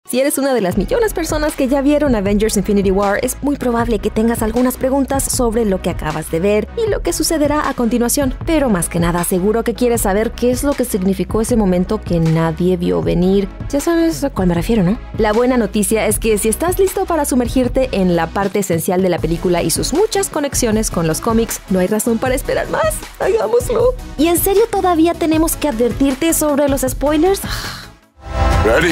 Si eres una de las millones de personas que ya vieron Avengers Infinity War, es muy probable que tengas algunas preguntas sobre lo que acabas de ver y lo que sucederá a continuación. Pero más que nada, seguro que quieres saber qué es lo que significó ese momento que nadie vio venir. Ya sabes a cuál me refiero, ¿no? La buena noticia es que si estás listo para sumergirte en la parte esencial de la película y sus muchas conexiones con los cómics, no hay razón para esperar más. ¡Hagámoslo! ¿Y en serio todavía tenemos que advertirte sobre los spoilers? Ready?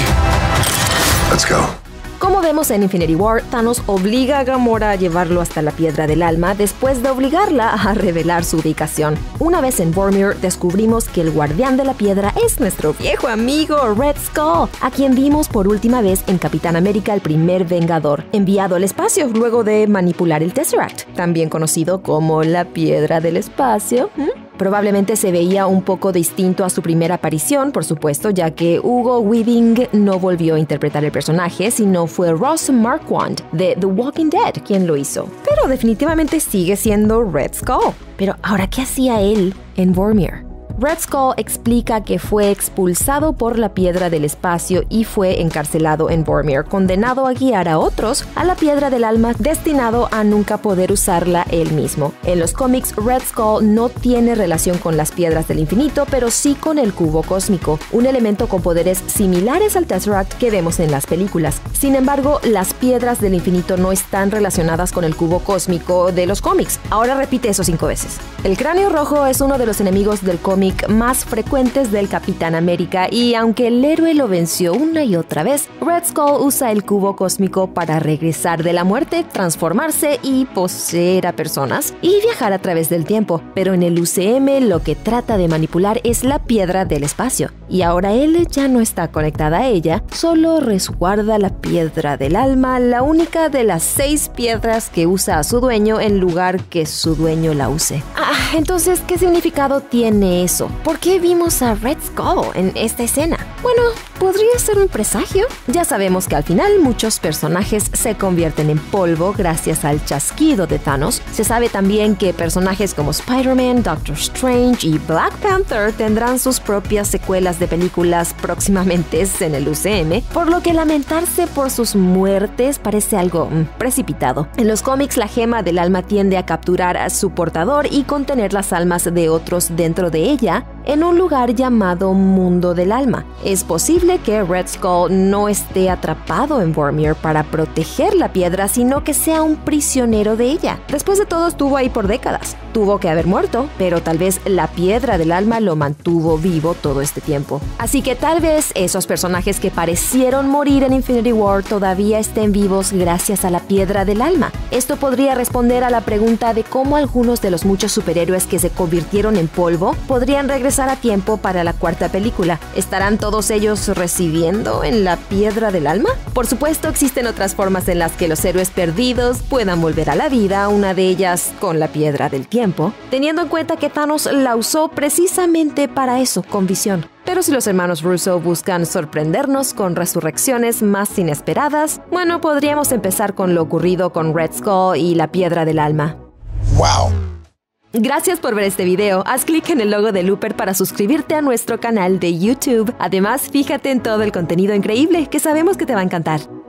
Let's go. Como vemos en Infinity War, Thanos obliga a Gamora a llevarlo hasta la Piedra del Alma después de obligarla a revelar su ubicación. Una vez en Vormir, descubrimos que el guardián de la piedra es nuestro viejo amigo Red Skull, a quien vimos por última vez en Capitán América: El primer Vengador, enviado al espacio luego de manipular el Tesseract, también conocido como la Piedra del Espacio. Probablemente se veía un poco distinto a su primera aparición, por supuesto, ya que Hugo Weaving no volvió a interpretar el personaje, sino fue Ross Marquand de The Walking Dead quien lo hizo. Pero definitivamente sigue siendo Red Skull. Pero ahora, ¿qué hacía él en Vormir? Red Skull explica que fue expulsado por la Piedra del Espacio y fue encarcelado en Vormir, condenado a guiar a otros a la Piedra del Alma, destinado a nunca poder usarla él mismo. En los cómics, Red Skull no tiene relación con las Piedras del Infinito, pero sí con el Cubo Cósmico, un elemento con poderes similares al Tesseract que vemos en las películas. Sin embargo, las Piedras del Infinito no están relacionadas con el Cubo Cósmico de los cómics. Ahora repite eso 5 veces. El Cráneo Rojo es uno de los enemigos del cómic más frecuentes del Capitán América, y aunque el héroe lo venció una y otra vez, Red Skull usa el Cubo Cósmico para regresar de la muerte, transformarse y poseer a personas y viajar a través del tiempo. Pero en el UCM lo que trata de manipular es la Piedra del Espacio, y ahora él ya no está conectada a ella, solo resguarda la Piedra del Alma, la única de las 6 piedras que usa a su dueño en lugar que su dueño la use. Entonces, ¿qué significado tiene eso? ¿Por qué vimos a Red Skull en esta escena? Bueno, podría ser un presagio. Ya sabemos que al final muchos personajes se convierten en polvo gracias al chasquido de Thanos. Se sabe también que personajes como Spider-Man, Doctor Strange y Black Panther tendrán sus propias secuelas de películas próximamente en el UCM, por lo que lamentarse por sus muertes parece algo precipitado. En los cómics, la gema del alma tiende a capturar a su portador y contener las almas de otros dentro de ella en un lugar llamado Mundo del Alma. Es posible que Red Skull no esté atrapado en Vormir para proteger la piedra, sino que sea un prisionero de ella. Después de todo, estuvo ahí por décadas. Tuvo que haber muerto, pero tal vez la Piedra del Alma lo mantuvo vivo todo este tiempo. Así que tal vez esos personajes que parecieron morir en Infinity War todavía estén vivos gracias a la Piedra del Alma. Esto podría responder a la pregunta de cómo algunos de los muchos superhéroes que se convirtieron en polvo podrían regresar a tiempo para la 4ª película. ¿Estarán todos ellos residiendo en la Piedra del Alma? Por supuesto, existen otras formas en las que los héroes perdidos puedan volver a la vida, una de ellas con la Piedra del Tiempo, teniendo en cuenta que Thanos la usó precisamente para eso, con Visión. Pero si los hermanos Russo buscan sorprendernos con resurrecciones más inesperadas, bueno, podríamos empezar con lo ocurrido con Red Skull y la Piedra del Alma. Wow. Gracias por ver este video. Haz clic en el logo de Looper para suscribirte a nuestro canal de YouTube. Además, fíjate en todo el contenido increíble que sabemos que te va a encantar.